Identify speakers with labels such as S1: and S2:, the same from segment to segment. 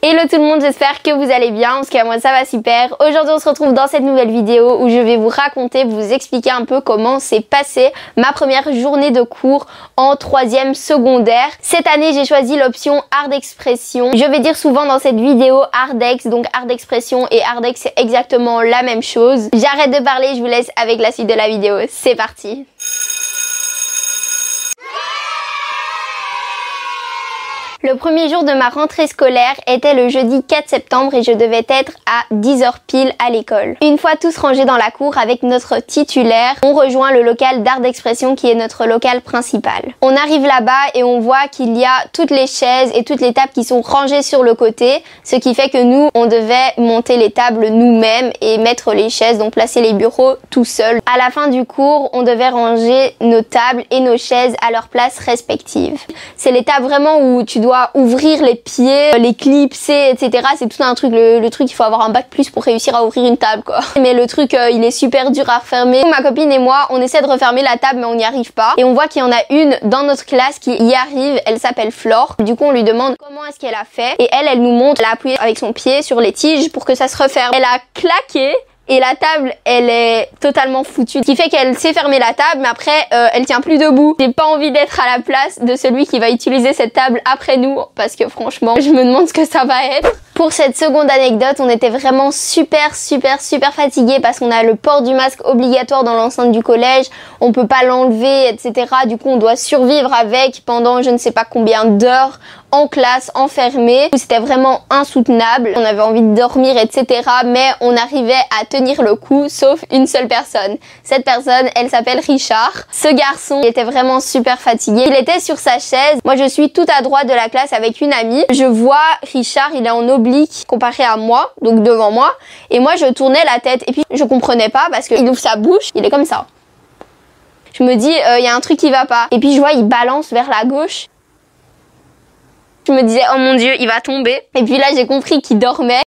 S1: Hello tout le monde, j'espère que vous allez bien, parce que moi ça va super. Aujourd'hui on se retrouve dans cette nouvelle vidéo où je vais vous raconter, vous expliquer un peu comment s'est passée ma première journée de cours en 3e secondaire. Cette année j'ai choisi l'option art d'expression. Je vais dire souvent dans cette vidéo ardex, donc art d'expression et ardex c'est exactement la même chose. J'arrête de parler, je vous laisse avec la suite de la vidéo, c'est parti. Le premier jour de ma rentrée scolaire était le jeudi 4 septembre et je devais être à 10h pile à l'école. Une fois tous rangés dans la cour avec notre titulaire, on rejoint le local d'art d'expression qui est notre local principal. On arrive là-bas et on voit qu'il y a toutes les chaises et toutes les tables qui sont rangées sur le côté, ce qui fait que nous, on devait monter les tables nous-mêmes et mettre les chaises, donc placer les bureaux tout seul. À la fin du cours, on devait ranger nos tables et nos chaises à leur place respectives. C'est les tables vraiment où tu dois ouvrir les pieds, les clipser, etc. C'est tout un truc, le truc, il faut avoir un bac plus pour réussir à ouvrir une table, quoi. Mais le truc, il est super dur à refermer. Ma copine et moi, on essaie de refermer la table, mais on n'y arrive pas. Et on voit qu'il y en a une dans notre classe qui y arrive, elle s'appelle Flore. Du coup, on lui demande comment est-ce qu'elle a fait. Et elle nous montre, elle a appuyé avec son pied sur les tiges pour que ça se referme. Elle a claqué. Et la table, elle est totalement foutue. Ce qui fait qu'elle sait fermer la table, mais après, elle tient plus debout. J'ai pas envie d'être à la place de celui qui va utiliser cette table après nous, parce que franchement, je me demande ce que ça va être. Pour cette seconde anecdote, on était vraiment super fatigués parce qu'on a le port du masque obligatoire dans l'enceinte du collège. On peut pas l'enlever, etc. Du coup, on doit survivre avec pendant je ne sais pas combien d'heures en classe, enfermé. C'était vraiment insoutenable. On avait envie de dormir, etc. Mais on arrivait à tenir le coup, sauf une seule personne. Cette personne, elle s'appelle Richard. Ce garçon, il était vraiment super fatigué. Il était sur sa chaise. Moi, je suis tout à droite de la classe avec une amie. Je vois Richard, il est en oblique comparé à moi, donc devant moi. Et moi, je tournais la tête. Et puis, je comprenais pas parce qu'il ouvre sa bouche, il est comme ça. Je me dis, il y a un truc qui va pas. Et puis, je vois, il balance vers la gauche. Je me disais, oh mon Dieu, il va tomber. Et puis là, j'ai compris qu'il dormait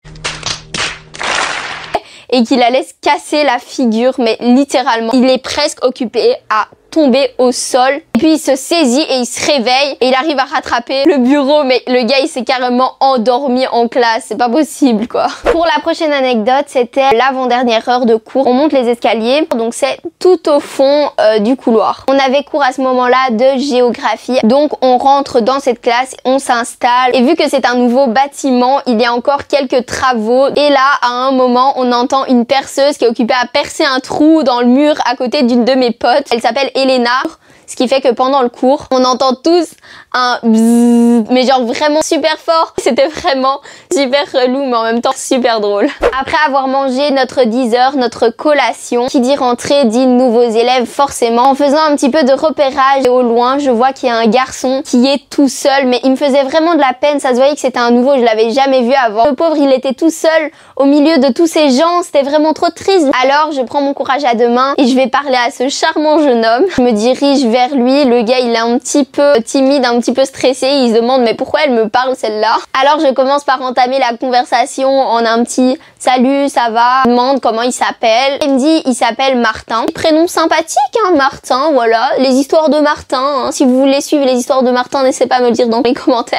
S1: et qu'il allait se casser la figure, mais littéralement. Il est presque occupé à tomber au sol. Et puis il se saisit et il se réveille et il arrive à rattraper le bureau, mais le gars il s'est carrément endormi en classe, c'est pas possible quoi. Pour la prochaine anecdote, c'était l'avant-dernière heure de cours. On monte les escaliers, donc c'est tout au fond du couloir. On avait cours à ce moment-là de géographie, donc on rentre dans cette classe, on s'installe et vu que c'est un nouveau bâtiment, il y a encore quelques travaux et là à un moment on entend une perceuse qui est occupée à percer un trou dans le mur à côté d'une de mes potes. Elle s'appelle Elena. Ce qui fait que pendant le cours, on entend tous un bzzz, mais genre vraiment super fort. C'était vraiment super relou, mais en même temps super drôle. Après avoir mangé notre 10h, notre collation, qui dit rentrée dit nouveaux élèves forcément. En faisant un petit peu de repérage au loin, je vois qu'il y a un garçon qui est tout seul, mais il me faisait vraiment de la peine. Ça se voyait que c'était un nouveau, je l'avais jamais vu avant. Le pauvre, il était tout seul au milieu de tous ces gens. C'était vraiment trop triste. Alors, je prends mon courage à deux mains et je vais parler à ce charmant jeune homme. Je me dirige vers lui. Le gars, il est un petit peu timide, un petit peu stressé. Il se demande mais pourquoi elle me parle celle-là. Alors je commence par entamer la conversation en un petit salut, ça va. Je demande comment il s'appelle. Il me dit il s'appelle Martin. Prénom sympathique hein, Martin, voilà. Les histoires de Martin, hein. Si vous voulez suivre les histoires de Martin, n'hésitez pas à me le dire dans les commentaires.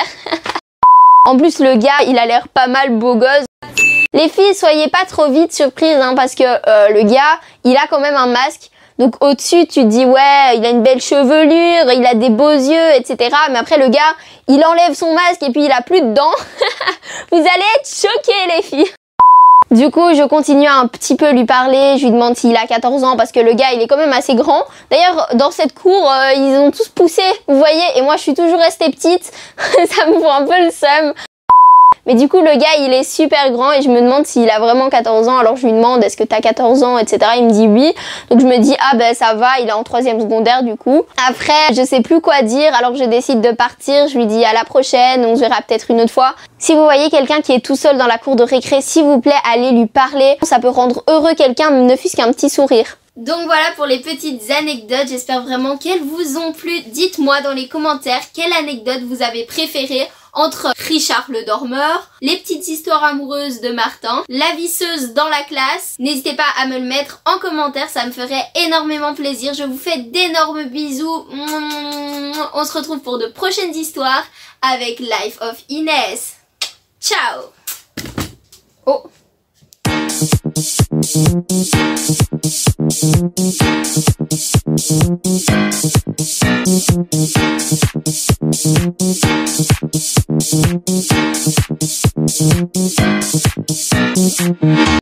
S1: En plus le gars, il a l'air pas mal beau gosse. Les filles, soyez pas trop vite surprises hein, parce que le gars, il a quand même un masque. Donc au-dessus, tu te dis ouais, il a une belle chevelure, il a des beaux yeux, etc. Mais après le gars, il enlève son masque et puis il a plus de dents. Vous allez être choqués les filles. Du coup, je continue à un petit peu lui parler, je lui demande s'il a 14 ans parce que le gars, il est quand même assez grand. D'ailleurs, dans cette cour, ils ont tous poussé, vous voyez, et moi je suis toujours restée petite. Ça me fout un peu le seum. Mais du coup, le gars, il est super grand et je me demande s'il a vraiment 14 ans. Alors je lui demande, est-ce que t'as 14 ans, etc. Il me dit oui. Donc je me dis, ah ben ça va, il est en 3e secondaire du coup. Après, je sais plus quoi dire, alors je décide de partir. Je lui dis à la prochaine, on se verra peut-être une autre fois. Si vous voyez quelqu'un qui est tout seul dans la cour de récré, s'il vous plaît, allez lui parler. Ça peut rendre heureux quelqu'un, ne fût-ce qu'un petit sourire. Donc voilà pour les petites anecdotes, j'espère vraiment qu'elles vous ont plu. Dites-moi dans les commentaires quelle anecdote vous avez préférée entre Richard le dormeur, les petites histoires amoureuses de Martin, la visseuse dans la classe. N'hésitez pas à me le mettre en commentaire, ça me ferait énormément plaisir. Je vous fais d'énormes bisous. On se retrouve pour de prochaines histoires avec Life of Inès. Ciao. Oh.